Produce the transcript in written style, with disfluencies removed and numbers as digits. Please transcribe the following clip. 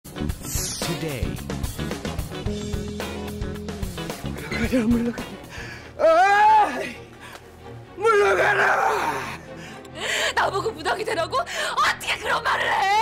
today. 물러가라! 나보고 무당이 되라고? 어떻게 그런 말을 해?